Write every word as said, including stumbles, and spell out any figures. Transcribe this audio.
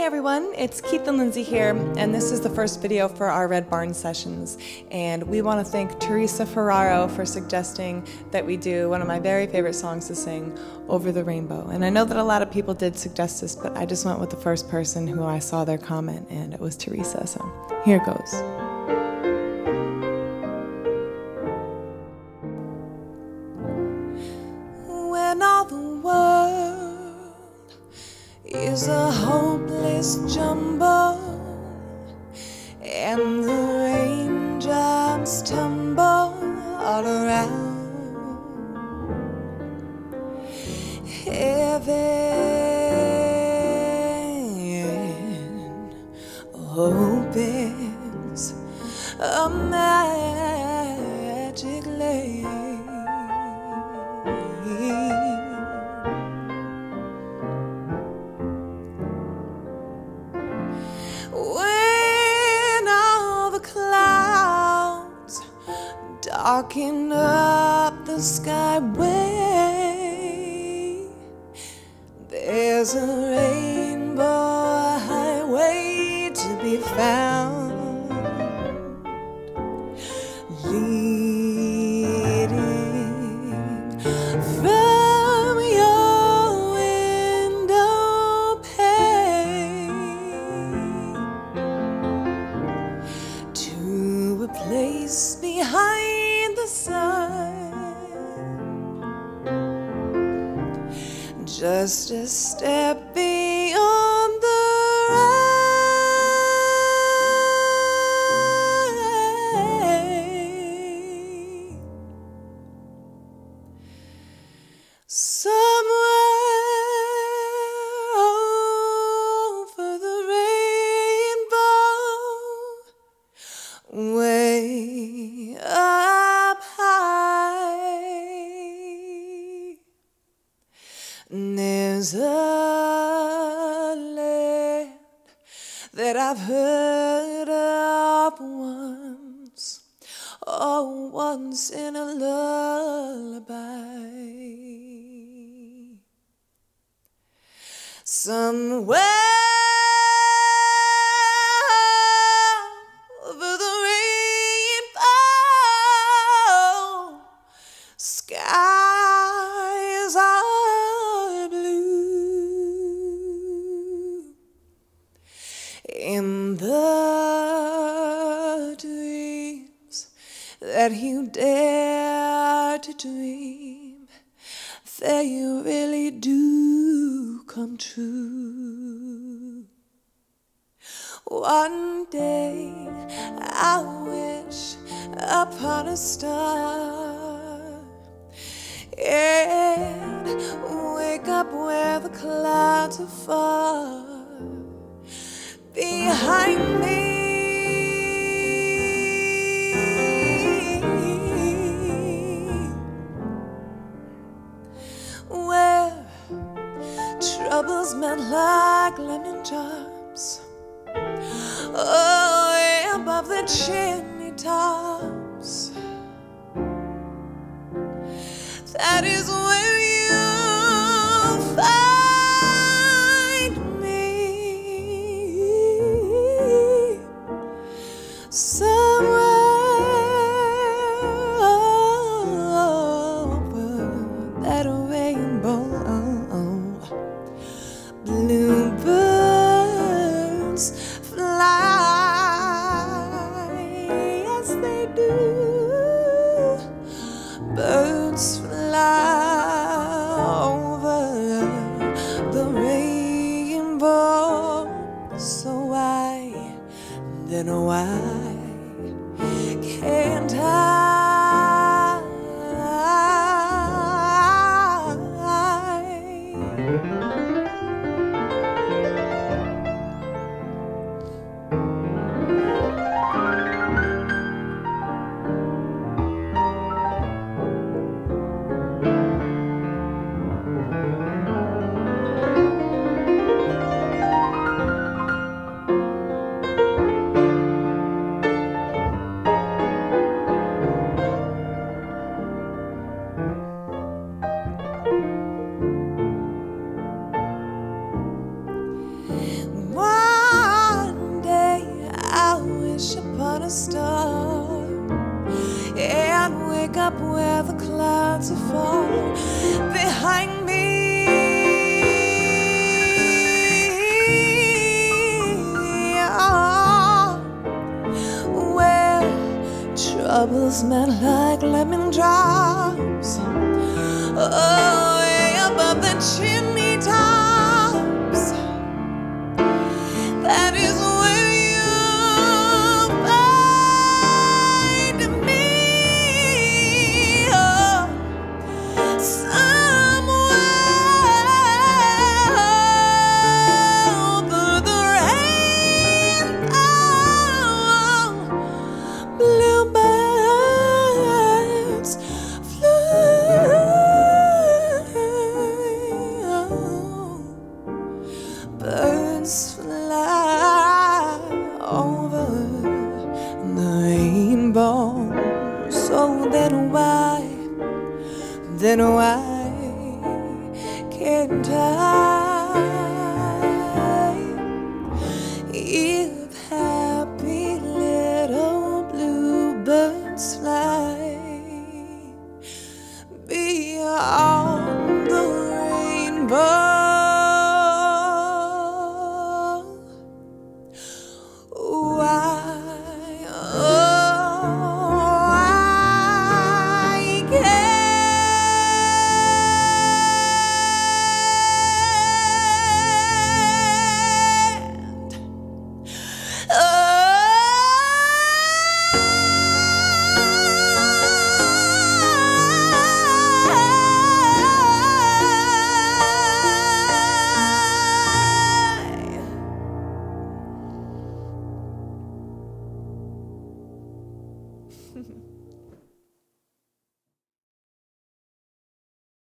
Hey everyone, it's Keith and Lindsey here, and this is the first video for our Red Barn sessions. And we want to thank Teresa Ferraro for suggesting that we do one of my very favorite songs to sing, Over the Rainbow. And I know that a lot of people did suggest this, but I just went with the first person who I saw their comment, and it was Teresa, so here it goes. When all the world is a hopeless jumble and the raindrops tumble all around, heaven opens a magic lake. When all the clouds darken up the skyway, there's a rainbow highway to be found, leading from your window pane to a place behind the sun, just a step beyond the rain. Somewhere over the rainbow, way up high, there's a land that I've heard of once, oh, once in a lullaby. Somewhere over the rainbow, skies are blue, in the dreams that you dare to dream, they really do come true. One day I wish upon a star and wake up where the clouds are far behind me, where troubles melt like lemon drops, oh, way above the chimney tops. That is where you'll find me, somewhere over that rainbow. Bluebirds fly, yes they do. Birds fly wake up where the clouds are falling behind me. Oh, where troubles melt like lemon drops. Oh, way above the chimney tops. That is where you'll find me. Oh, somewhere over the rainbow, bluebirds fly. Birds fly over the rainbow. So then why, then why can't I? If happy little bluebirds fly beyond the rainbow, Mm-hmm.